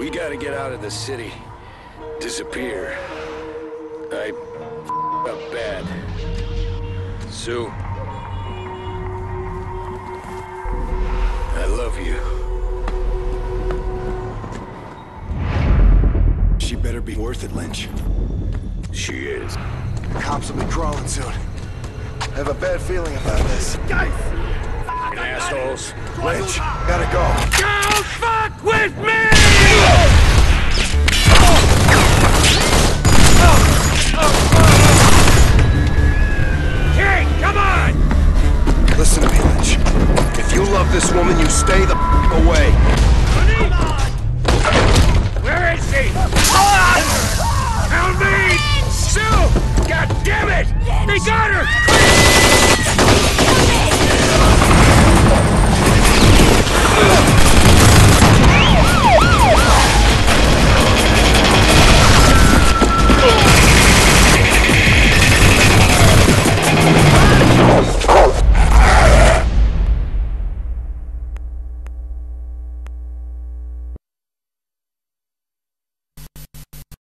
We gotta get out of the city. Disappear. I up bad. Sue. I love you. She better be worth it, Lynch. She is. The cops will be crawling soon. I have a bad feeling about this. Guys! Assholes. Lynch, gotta go. Don't fuck with me! King, come on! Listen to me, Lynch. If you love this woman, you stay the away. Where is she? Tell me! Sue! God damn it! They got her!